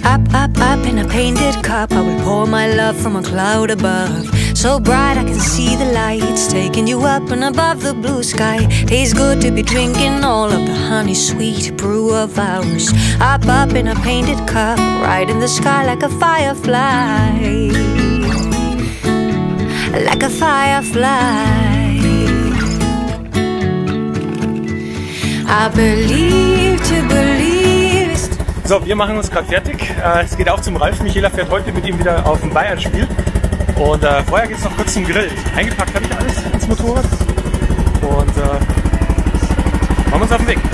Up in a painted cup, I will pour my love from a cloud above. So bright I can see the lights, taking you up and above the blue sky. Tastes good to be drinking all of the honey sweet brew of ours. Up in a painted cup, right in the sky like a firefly. Like a firefly. I believe to believe. So, wir machen uns gerade fertig. Es geht auch zum Ralf. Michaela fährt heute mit ihm wieder auf ein Bayern-Spiel. Und vorher geht es noch kurz zum Grill. Eingepackt habe ich alles ins Motorrad. Und machen wir uns auf den Weg.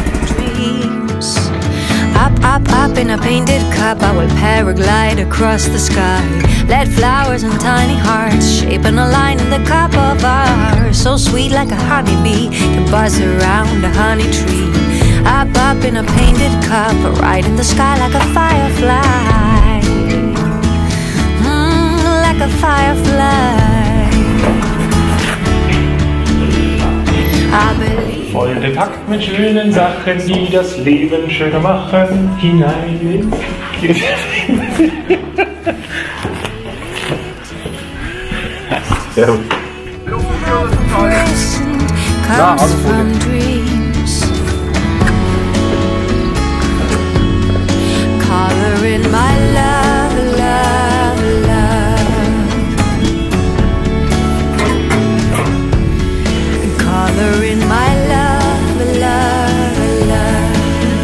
Up in a painted cup, I will paraglide across the sky. Let flowers and tiny hearts shaping a line in the cup of ours. So sweet like a honeybee can buzz around a honey tree. Up in a painted cup, right in the sky like a firefly. Like a firefly. I believe. Voll bepackt mit schönen Sachen, die das Leben schöner machen. Hinein in Sehr gut. Na, also Color in my love, love, love. Color in my love, love, love.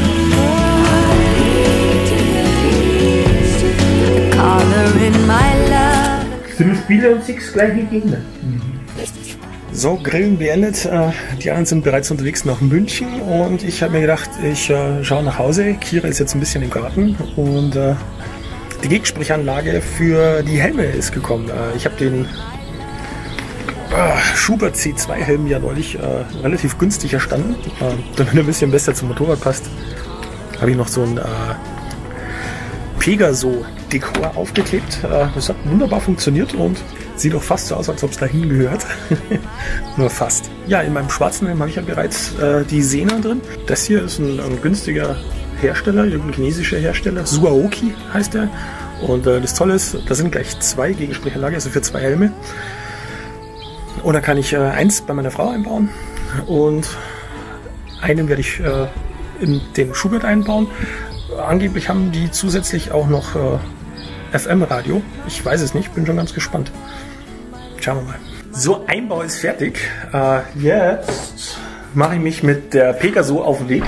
Color in my love. 5 Spieler und 6 gleiche Gegner. So, Grillen beendet. Die anderen sind bereits unterwegs nach München und ich habe mir gedacht, ich schaue nach Hause. Kira ist jetzt ein bisschen im Garten und die Gegensprechanlage für die Helme ist gekommen. Ich habe den Schubert C2 Helm ja neulich relativ günstig erstanden. Damit er ein bisschen besser zum Motorrad passt, habe ich noch so ein Pegaso-Dekor aufgeklebt. Das hat wunderbar funktioniert und sieht auch fast so aus, als ob es dahin gehört. Nur fast. Ja, in meinem schwarzen Helm habe ich ja bereits die Sena drin. Das hier ist ein günstiger Hersteller, irgendein chinesischer Hersteller. Suaoki heißt der. Und das Tolle ist, da sind gleich 2 Gegensprechanlagen, also für 2 Helme. Und da kann ich eins bei meiner Frau einbauen und einen werde ich in den Schubert einbauen. Angeblich haben die zusätzlich auch noch FM-Radio. Ich weiß es nicht, bin schon ganz gespannt. Schauen wir mal. So, Einbau ist fertig. Jetzt mache ich mich mit der Pegaso auf den Weg.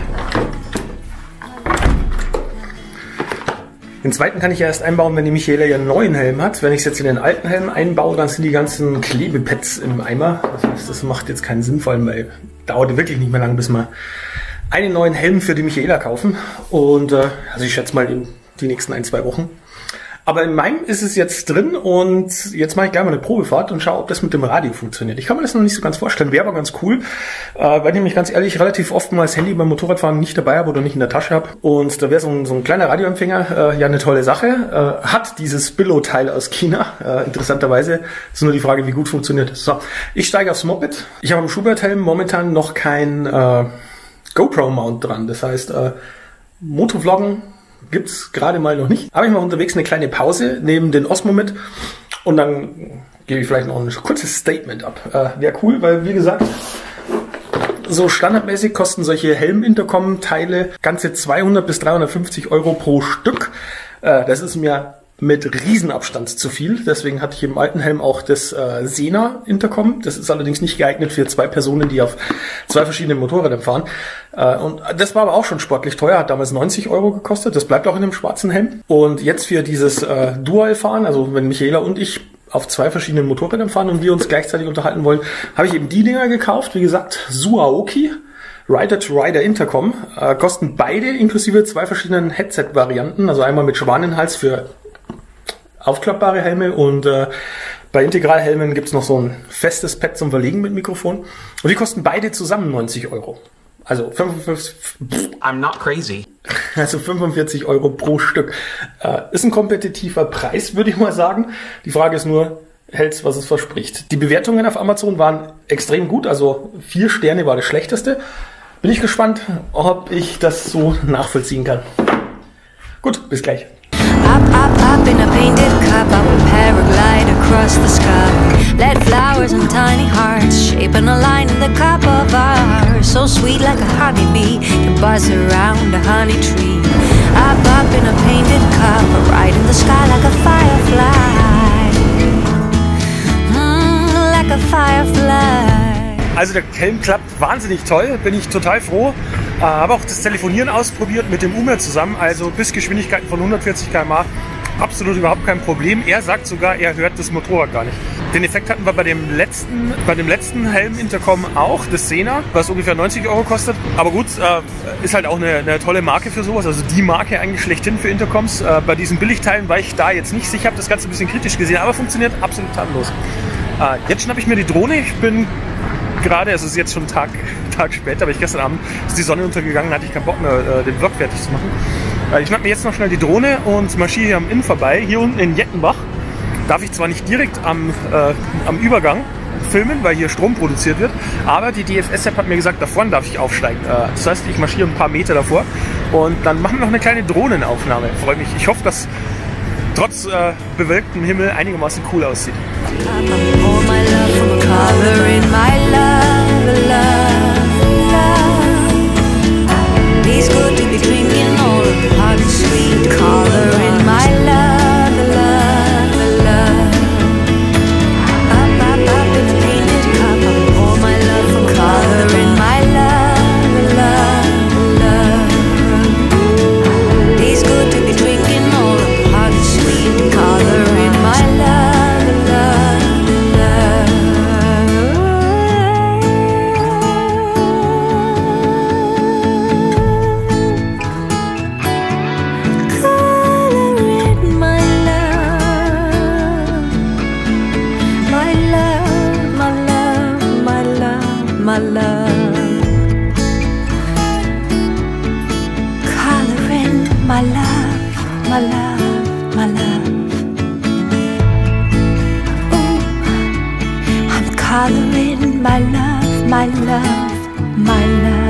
Den zweiten kann ich ja erst einbauen, wenn die Michaela ja einen neuen Helm hat. Wenn ich es jetzt in den alten Helm einbaue, dann sind die ganzen Klebepads im Eimer. Das heißt, das macht jetzt keinen Sinn, vor allem, weil dauert wirklich nicht mehr lang, bis wir einen neuen Helm für die Michaela kaufen. Und also ich schätze mal in die nächsten 1-2 Wochen. Aber in meinem ist es jetzt drin und jetzt mache ich gleich mal eine Probefahrt und schaue, ob das mit dem Radio funktioniert. Ich kann mir das noch nicht so ganz vorstellen, wäre aber ganz cool, weil ich nämlich ganz ehrlich relativ oft mal das Handy beim Motorradfahren nicht dabei habe oder nicht in der Tasche habe. Und da wäre so ein kleiner Radioempfänger ja eine tolle Sache. Hat dieses Billo-Teil aus China, interessanterweise. Ist nur die Frage, wie gut funktioniert es. So, ich steige aufs Moped. Ich habe am Schubert-Helm momentan noch kein GoPro-Mount dran. Das heißt, Motovloggen gibt's gerade mal noch nicht. Aber ich mache unterwegs eine kleine Pause, neben den Osmo mit und dann gebe ich vielleicht noch ein kurzes Statement ab. Wäre cool, weil wie gesagt, so standardmäßig kosten solche Helm-Intercom-Teile ganze 200 bis 350 Euro pro Stück. Das ist mir mit Riesenabstand zu viel. Deswegen hatte ich im alten Helm auch das Sena Intercom. Das ist allerdings nicht geeignet für 2 Personen, die auf 2 verschiedenen Motorrädern fahren. Und das war aber auch schon sportlich teuer, hat damals 90 Euro gekostet. Das bleibt auch in dem schwarzen Helm. Und jetzt für dieses Dual-Fahren, also wenn Michaela und ich auf 2 verschiedenen Motorrädern fahren und wir uns gleichzeitig unterhalten wollen, habe ich eben die Dinger gekauft. Wie gesagt, Suaoki. Rider-to-Rider Intercom. Kosten beide inklusive 2 verschiedenen Headset-Varianten. Also einmal mit Schwanenhals für aufklappbare Helme und bei Integralhelmen gibt es noch so ein festes Pad zum Verlegen mit Mikrofon. Und die kosten beide zusammen 90 Euro. Also 45, I'm not crazy. Also 45 Euro pro Stück. Ist ein kompetitiver Preis, würde ich mal sagen. Die Frage ist nur, hält's, was es verspricht. Die Bewertungen auf Amazon waren extrem gut, also 4 Sterne war das schlechteste. Bin ich gespannt, ob ich das so nachvollziehen kann. Gut, bis gleich. Up in a painted cup, I will paraglide across the sky. Let flowers and tiny hearts shaping a line in the cup of ours. So sweet like a honeybee can buzz around a honey tree. Up in a painted cup, right in the sky like a firefly. Like a firefly. Also der Helm klappt wahnsinnig toll, bin ich total froh. Habe auch das Telefonieren ausprobiert mit dem Umer zusammen, also bis Geschwindigkeiten von 140 km/h. Absolut überhaupt kein Problem. Er sagt sogar, er hört das Motorrad gar nicht. Den Effekt hatten wir bei dem letzten Helm-Intercom auch, das 10er, was ungefähr 90 € kostet. Aber gut, ist halt auch eine tolle Marke für sowas, also die Marke eigentlich schlechthin für Intercoms. Bei diesen Billigteilen war ich da jetzt nicht sicher, habe das Ganze ein bisschen kritisch gesehen, aber funktioniert absolut tadellos. Jetzt schnappe ich mir die Drohne. Ich bin gerade, es ist jetzt schon Tag später, aber gestern Abend ist die Sonne untergegangen, hatte ich keinen Bock mehr, den Vlog fertig zu machen. Ich schnappe mir jetzt noch schnell die Drohne und marschiere hier am Inn vorbei. Hier unten in Jettenbach darf ich zwar nicht direkt am Übergang filmen, weil hier Strom produziert wird, aber die DFS-App hat mir gesagt, da vorne darf ich aufsteigen. Das heißt, ich marschiere ein paar Meter davor und dann machen wir noch eine kleine Drohnenaufnahme. Ich freue mich. Ich hoffe, dass trotz bewölktem Himmel einigermaßen cool aussieht. It's good to be drinking all of the hot and sweet color in my love, love, love. Up in a painted cup, I will pour my love from color in my love, love, love. It's good to be drinking all of the hot and sweet color in my love, love, love. My love, coloring my love, my love, my love. Ooh, I'm coloring my love, my love, my love.